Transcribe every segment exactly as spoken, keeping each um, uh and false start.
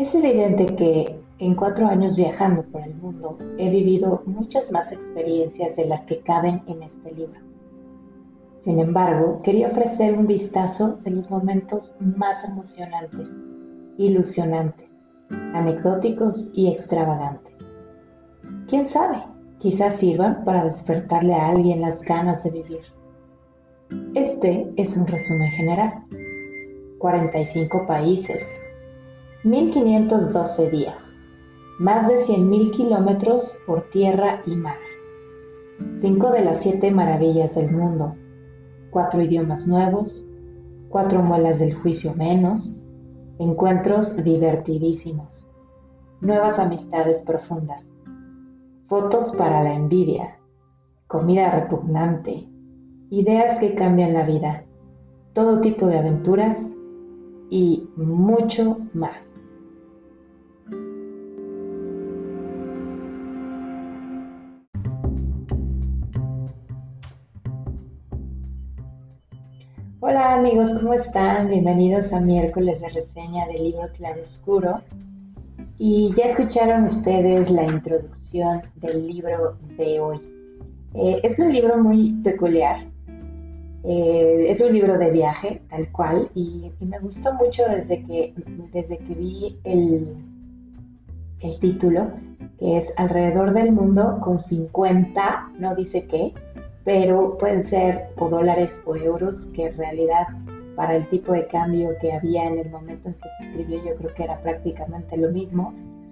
Es evidente que en cuatro años viajando por el mundo he vivido muchas más experiencias de las que caben en este libro. Sin embargo, quería ofrecer un vistazo de los momentos más emocionantes, ilusionantes, anecdóticos y extravagantes. ¿Quién sabe? Quizás sirvan para despertarle a alguien las ganas de vivir. Este es un resumen general. cuarenta y cinco países, mil quinientos doce días, más de cien mil kilómetros por tierra y mar, cinco de las siete maravillas del mundo, cuatro idiomas nuevos, cuatro muelas del juicio menos, encuentros divertidísimos, nuevas amistades profundas, fotos para la envidia, comida repugnante, ideas que cambian la vida, todo tipo de aventuras y mucho más. Hola amigos, ¿cómo están? Bienvenidos a miércoles de reseña del libro Claroscuro. Y ya escucharon ustedes la introducción del libro de hoy. Eh, es un libro muy peculiar. Eh, es un libro de viaje, tal cual, y, y me gustó mucho desde que, desde que vi el, el título, que es Alrededor del mundo con cincuenta, no dice qué, pero pueden ser o dólares o euros, que en realidad para el tipo de cambio que había en el momento en que se escribió yo creo que era prácticamente lo mismo.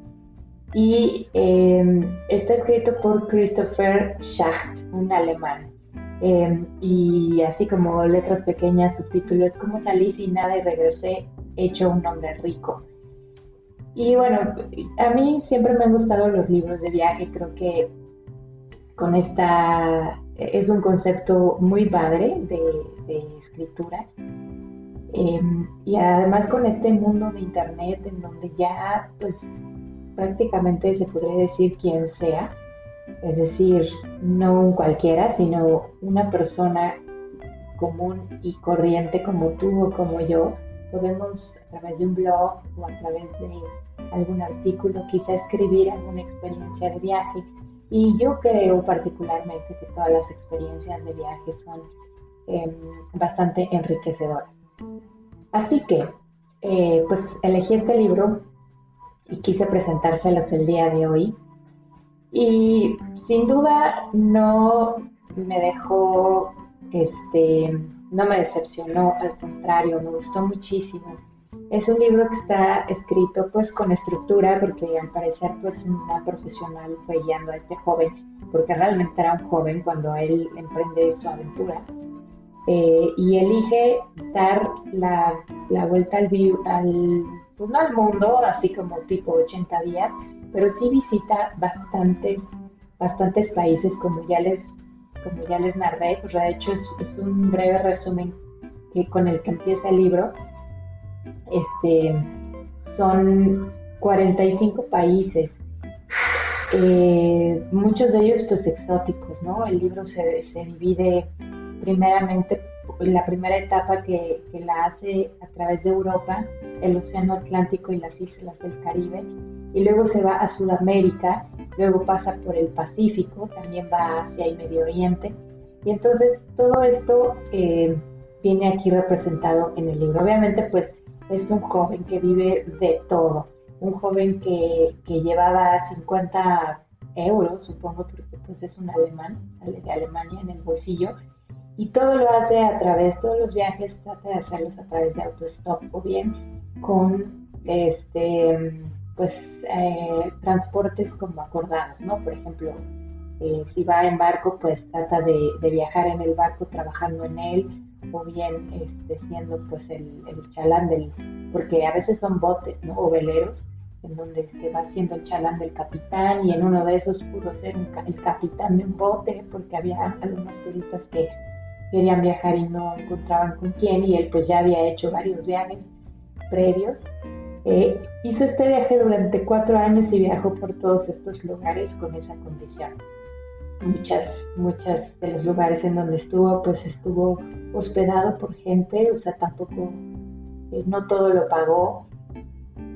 Y eh, está escrito por Christopher Schacht, un alemán. Eh, y así como letras pequeñas, subtítulos, cómo salí sin nada y regresé hecho un hombre rico. Y bueno, a mí siempre me han gustado los libros de viaje. Creo que con esta es un concepto muy padre de, de escritura. Eh, y además con este mundo de internet en donde ya pues prácticamente se podría decir quien sea, es decir, no un cualquiera, sino una persona común y corriente como tú o como yo, podemos a través de un blog o a través de algún artículo quizá escribir alguna experiencia de viaje. Y yo creo particularmente que todas las experiencias de viaje son eh, bastante enriquecedoras. Así que, eh, pues elegí este libro y quise presentárselos el día de hoy. Y sin duda no me dejó, este, no me decepcionó, al contrario, me gustó muchísimo. Es un libro que está escrito pues con estructura, porque al parecer pues una profesional fue guiando a este joven, porque realmente era un joven cuando él emprende su aventura. Eh, y elige dar la, la vuelta al, al, pues no al mundo, así como tipo ochenta días, pero sí visita bastantes, bastantes países, como ya les, como ya les narré. Pues de hecho es, es un breve resumen que, con el que empieza el libro. Este, son cuarenta y cinco países, eh, muchos de ellos pues exóticos, ¿no? El libro se, se divide primeramente en la primera etapa que, que la hace a través de Europa, el Océano Atlántico y las islas del Caribe, y luego se va a Sudamérica, luego pasa por el Pacífico, también va a Asia y Medio Oriente, y entonces todo esto eh, viene aquí representado en el libro. Obviamente pues es un joven que vive de todo, un joven que, que llevaba cincuenta euros, supongo, porque pues es un alemán, sale de Alemania en el bolsillo, y todo lo hace a través, todos los viajes trata de hacerlos a través de autostop o bien con este, pues, eh, transportes como acordados, ¿no? Por ejemplo, eh, si va en barco, pues trata de, de viajar en el barco trabajando en él, o bien este, siendo pues el, el chalán del, porque a veces son botes, ¿no? O veleros, en donde se va haciendo el chalán del capitán, y en uno de esos pudo ser un, el capitán de un bote, porque había algunos turistas que querían viajar y no encontraban con quién, y él pues ya había hecho varios viajes previos. Eh, hizo este viaje durante cuatro años y viajó por todos estos lugares con esa condición. Muchas, muchas de los lugares en donde estuvo, pues estuvo hospedado por gente, o sea, tampoco, eh, no todo lo pagó.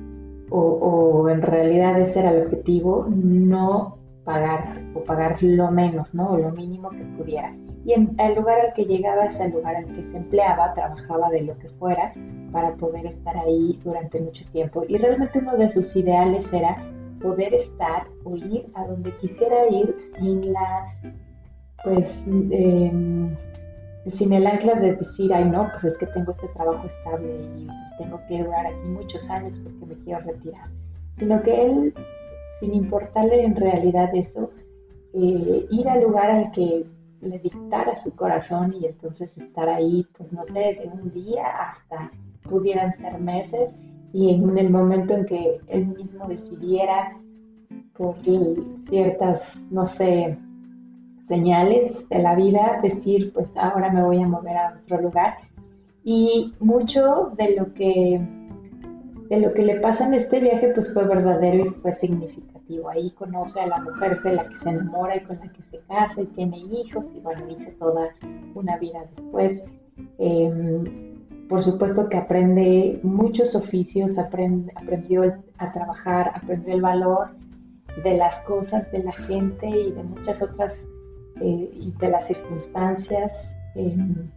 o, o en realidad ese era el objetivo, no pagar o pagar lo menos, ¿no? O lo mínimo que pudiera. Y en el lugar al que llegaba es el lugar al que se empleaba, trabajaba de lo que fuera para poder estar ahí durante mucho tiempo. Y realmente uno de sus ideales era poder estar o ir a donde quisiera ir sin la, pues, eh, sin el ancla de decir, ay no, pues es que tengo este trabajo estable y tengo que durar aquí muchos años porque me quiero retirar. Sino que él, sin importarle en realidad eso, eh, ir al lugar al que le dictara su corazón y entonces estar ahí, pues no sé, de un día hasta pudieran ser meses y en el momento en que él mismo decidiera por ciertas, no sé, señales de la vida, decir, pues ahora me voy a mover a otro lugar. Y mucho de lo que de lo que le pasa en este viaje pues fue verdadero y fue significativo. Ahí conoce a la mujer de la que se enamora y con la que se casa y tiene hijos y bueno, hice toda una vida después. Eh, por supuesto que aprende muchos oficios, aprende, aprendió a trabajar, aprendió el valor de las cosas, de la gente y de muchas otras, eh, y de las circunstancias. Eh,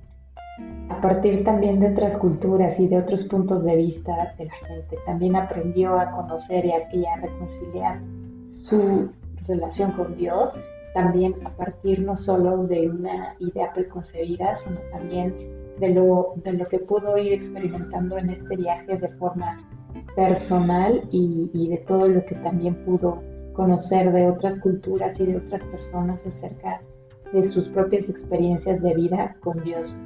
a partir también de otras culturas y de otros puntos de vista de la gente. También aprendió a conocer y a, y a reconciliar su relación con Dios, también a partir no solo de una idea preconcebida, sino también de lo, de lo que pudo ir experimentando en este viaje de forma personal y, y de todo lo que también pudo conocer de otras culturas y de otras personas acerca de sus propias experiencias de vida con Dios.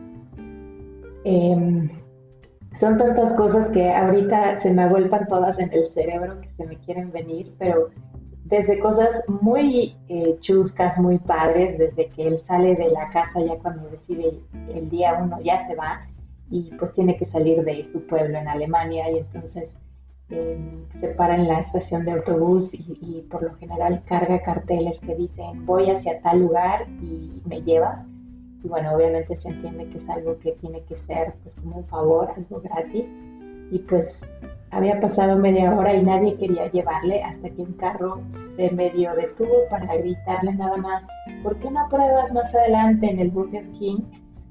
Eh, son tantas cosas que ahorita se me agolpan todas en el cerebro que se me quieren venir, pero desde cosas muy eh, chuscas, muy padres, desde que él sale de la casa ya cuando decide el día uno ya se va y pues tiene que salir de su pueblo en Alemania y entonces eh, se para en la estación de autobús y, y por lo general carga carteles que dicen voy hacia tal lugar y me llevas. Y bueno, obviamente se entiende que es algo que tiene que ser pues como un favor, algo gratis. Y pues había pasado media hora y nadie quería llevarle hasta que un carro se medio detuvo para gritarle nada más, ¿por qué no pruebas más adelante en el Burger King?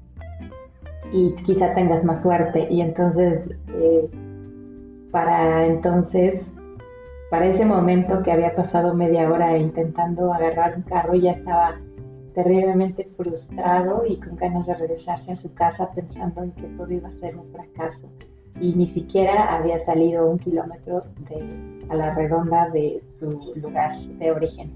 Y quizá tengas más suerte. Y entonces, eh, para entonces, para ese momento que había pasado media hora intentando agarrar un carro, ya estaba terriblemente frustrado y con ganas de regresarse a su casa pensando en que todo iba a ser un fracaso y ni siquiera había salido un kilómetro de, a la redonda de su lugar de origen.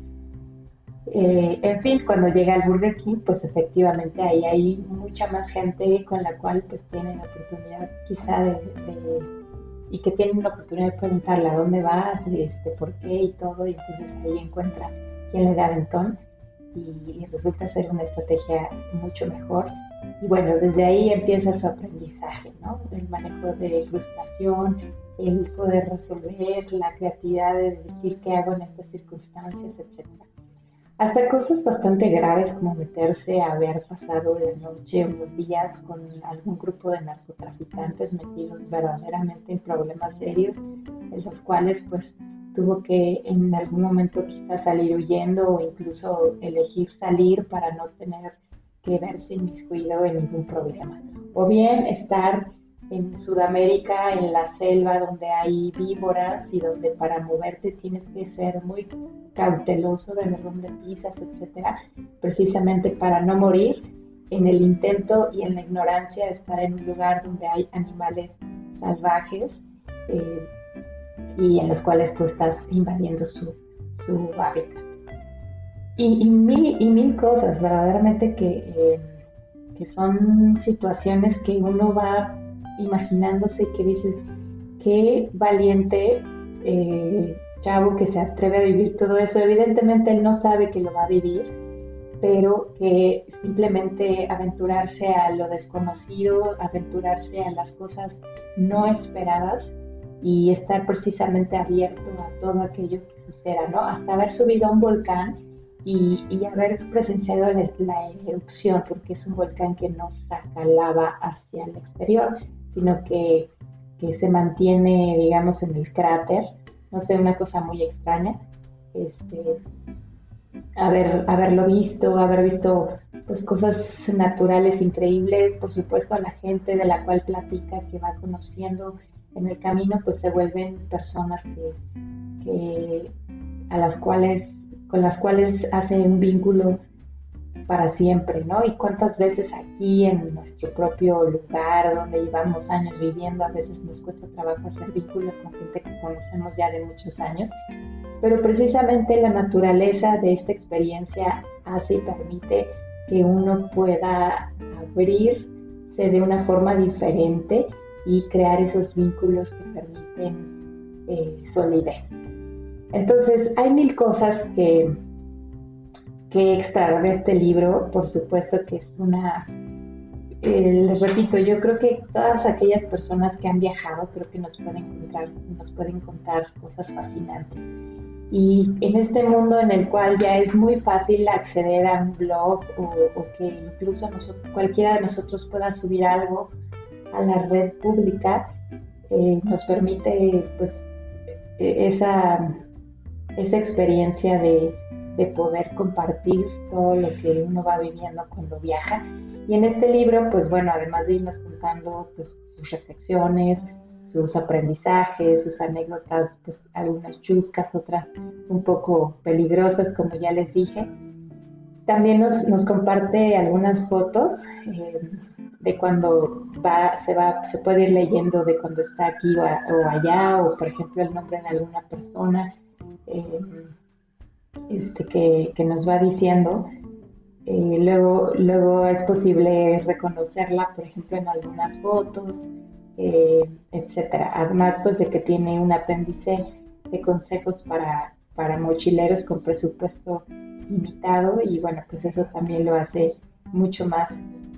Eh, en fin, cuando llega al Burger King, pues efectivamente ahí hay mucha más gente con la cual pues tienen la oportunidad quizá de, de y que tienen la oportunidad de preguntarle a dónde vas, este, por qué y todo, y entonces ahí encuentra quién le da aventón. Y resulta ser una estrategia mucho mejor. Y bueno, desde ahí empieza su aprendizaje, ¿no? El manejo de frustración, el poder resolver, la creatividad de decir qué hago en estas circunstancias, etcétera. Hasta cosas bastante graves como meterse a haber pasado de noche unos días con algún grupo de narcotraficantes metidos verdaderamente en problemas serios, en los cuales pues tuvo que en algún momento quizás salir huyendo o incluso elegir salir para no tener que verse inmiscuido en ningún problema. O bien estar en Sudamérica, en la selva donde hay víboras y donde para moverte tienes que ser muy cauteloso de ver dónde pisas, etcétera, precisamente para no morir en el intento y en la ignorancia de estar en un lugar donde hay animales salvajes, eh, y en los cuales tú estás invadiendo su, su hábitat. Y, y, mil, y mil cosas, verdaderamente, que, eh, que son situaciones que uno va imaginándose y que dices, qué valiente eh, chavo que se atreve a vivir todo eso. Evidentemente él no sabe que lo va a vivir, pero que simplemente aventurarse a lo desconocido, aventurarse a las cosas no esperadas, y estar precisamente abierto a todo aquello que suceda, ¿no? Hasta haber subido a un volcán y, y haber presenciado la, la erupción, porque es un volcán que no saca lava hacia el exterior, sino que, que se mantiene, digamos, en el cráter no sé, una cosa muy extraña. Este, haber, haberlo visto, haber visto pues cosas naturales increíbles, por supuesto a la gente de la cual platica, que va conociendo en el camino, pues se vuelven personas que, que a las cuales, con las cuales hace un vínculo para siempre, ¿no? Y cuántas veces aquí en nuestro propio lugar, donde llevamos años viviendo, a veces nos cuesta trabajo hacer vínculos con gente que conocemos ya de muchos años, pero precisamente la naturaleza de esta experiencia hace y permite que uno pueda abrirse de una forma diferente y crear esos vínculos que permiten eh, solidez. Entonces, hay mil cosas que, que extraer de este libro. Por supuesto que es una... Eh, les repito, yo creo que todas aquellas personas que han viajado creo que nos pueden encontrar, nos pueden contar cosas fascinantes. Y en este mundo en el cual ya es muy fácil acceder a un blog o, o que incluso nosotros, cualquiera de nosotros pueda subir algo a la red pública, eh, nos permite pues esa, esa experiencia de, de poder compartir todo lo que uno va viviendo cuando viaja. Y en este libro, pues bueno, además de irnos contando pues, sus reflexiones, sus aprendizajes, sus anécdotas, pues algunas chuscas, otras un poco peligrosas, como ya les dije. También nos, nos comparte algunas fotos eh, de cuando va, se va, se puede ir leyendo de cuando está aquí o, a, o allá, o por ejemplo el nombre de alguna persona eh, este, que, que nos va diciendo. Eh, luego, luego es posible reconocerla, por ejemplo, en algunas fotos. Eh, etcétera. Además, pues de que tiene un apéndice de consejos para, para mochileros con presupuesto limitado, y bueno, pues eso también lo hace mucho más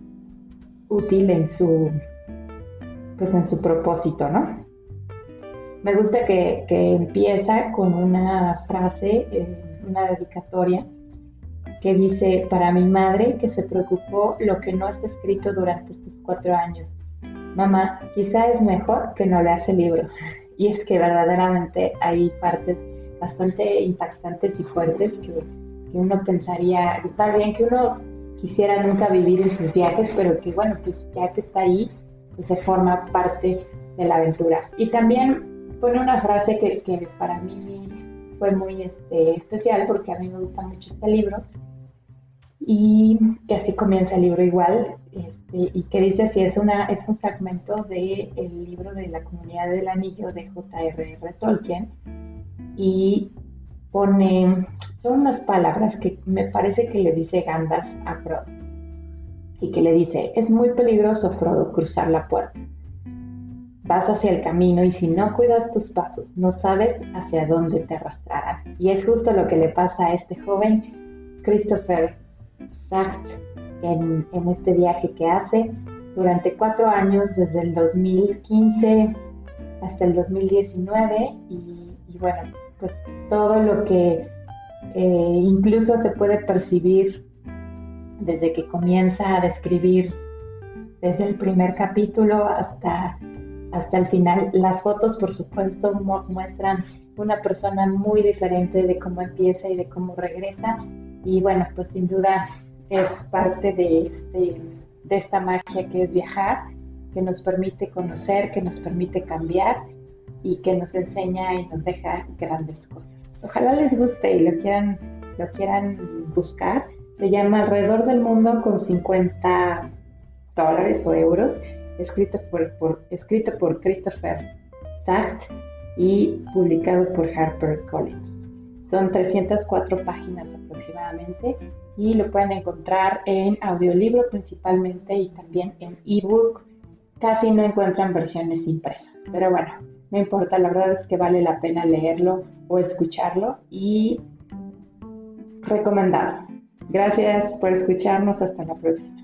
útil en su, pues en su propósito, ¿no? Me gusta que, que empieza con una frase, eh, una dedicatoria que dice: para mi madre que se preocupó lo que no está escrito durante estos cuatro años. Mamá, quizá es mejor que no leas el libro. Y es que verdaderamente hay partes bastante impactantes y fuertes que, que uno pensaría, está bien que uno quisiera nunca vivir en sus viajes, pero que bueno, pues ya que está ahí, pues se forma parte de la aventura. Y también pone una frase que, que para mí fue muy este, especial, porque a mí me gusta mucho este libro, y que así comienza el libro igual, este, y que dice así: es, una, es un fragmento del libro de La Comunidad del Anillo de J R R Tolkien, y pone, son unas palabras que me parece que le dice Gandalf a Frodo, y que le dice: es muy peligroso, Frodo, cruzar la puerta. Vas hacia el camino y si no cuidas tus pasos, no sabes hacia dónde te arrastrarán. Y es justo lo que le pasa a este joven Christopher Sacht en, en este viaje que hace durante cuatro años, desde el dos mil quince hasta el dos mil diecinueve, y, y bueno, pues todo lo que eh, incluso se puede percibir desde que comienza a describir, desde el primer capítulo hasta, hasta el final. Las fotos, por supuesto, muestran una persona muy diferente de cómo empieza y de cómo regresa, y bueno, pues sin duda es parte de, este, de esta magia que es viajar, que nos permite conocer, que nos permite cambiar y que nos enseña y nos deja grandes cosas. Ojalá les guste y lo quieran, lo quieran buscar. Se llama Alrededor del Mundo con cincuenta dólares o euros, escrito por, por, escrito por Christopher Sacht y publicado por HarperCollins. Son trescientas cuatro páginas aproximadamente, y lo pueden encontrar en audiolibro principalmente y también en ebook. Casi no encuentran versiones impresas, pero bueno, no importa, la verdad es que vale la pena leerlo o escucharlo, y recomendado. Gracias por escucharnos, hasta la próxima.